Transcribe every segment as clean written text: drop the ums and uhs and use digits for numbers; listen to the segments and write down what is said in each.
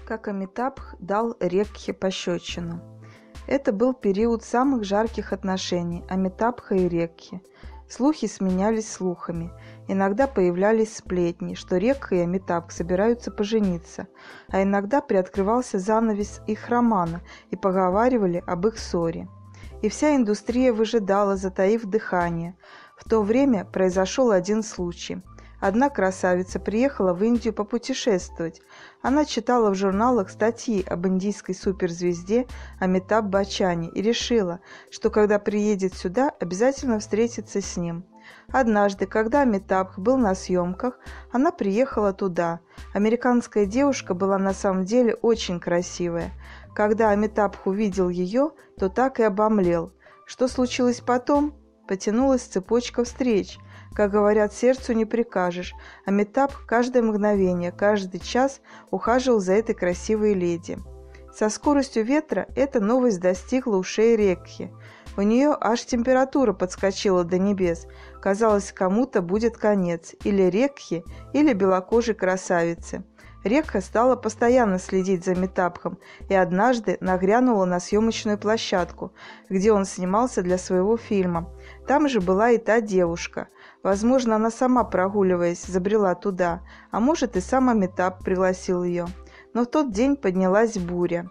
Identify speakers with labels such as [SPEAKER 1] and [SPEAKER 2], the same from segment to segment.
[SPEAKER 1] как Амитабх дал Рекхе пощечину. Это был период самых жарких отношений Амитабха и Рекхи. Слухи сменялись слухами. Иногда появлялись сплетни, что Рекха и Амитабх собираются пожениться, а иногда приоткрывался занавес их романа и поговаривали об их ссоре. И вся индустрия выжидала, затаив дыхание. В то время произошел один случай. Одна красавица приехала в Индию попутешествовать. Она читала в журналах статьи об индийской суперзвезде Амитабх Баччане и решила, что когда приедет сюда, обязательно встретится с ним. Однажды, когда Амитабх был на съемках, она приехала туда. Американская девушка была на самом деле очень красивая. Когда Амитабх увидел ее, то так и обомлел. Что случилось потом? Потянулась цепочка встреч. Как говорят, сердцу не прикажешь. Амитабх каждое мгновение, каждый час ухаживал за этой красивой леди. Со скоростью ветра эта новость достигла ушей Рекхи. У нее аж температура подскочила до небес. Казалось, кому-то будет конец. Или Рекхи, или белокожей красавице. Рекха стала постоянно следить за Амитабхом и однажды нагрянула на съемочную площадку, где он снимался для своего фильма. Там же была и та девушка. Возможно, она сама, прогуливаясь, забрела туда, а может и сам Амитабх пригласил ее. Но в тот день поднялась буря.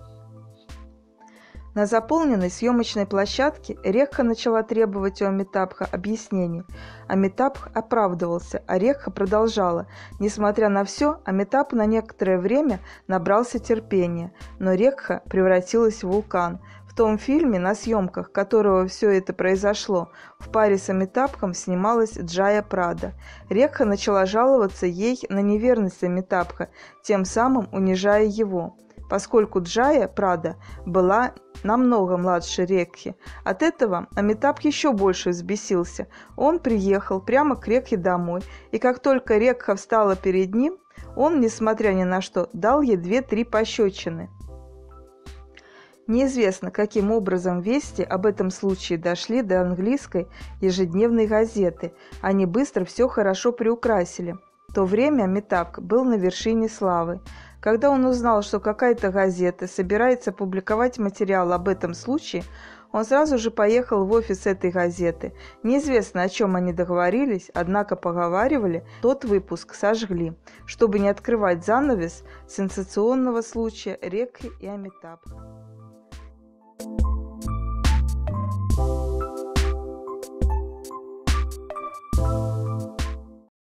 [SPEAKER 1] На заполненной съемочной площадке Рекха начала требовать у Амитабха объяснений. Амитабх оправдывался, а Рекха продолжала. Несмотря на все, Амитабх на некоторое время набрался терпения, но Рекха превратилась в вулкан. В том фильме, на съемках которого все это произошло, в паре с Амитабхом снималась Джая Прада. Рекха начала жаловаться ей на неверность Амитабха, тем самым унижая его. Поскольку Джая Прада была намного младше Рекхи. От этого Амитабх еще больше взбесился. Он приехал прямо к Рекхе домой, и как только Рекха встала перед ним, он, несмотря ни на что, дал ей 2-3 пощечины. Неизвестно, каким образом вести об этом случае дошли до английской ежедневной газеты. Они быстро все хорошо приукрасили. В то время Амитабх был на вершине славы. Когда он узнал, что какая-то газета собирается публиковать материал об этом случае, он сразу же поехал в офис этой газеты. Неизвестно, о чем они договорились, однако поговаривали, тот выпуск сожгли, чтобы не открывать занавес сенсационного случая Рекхи и Амитабха.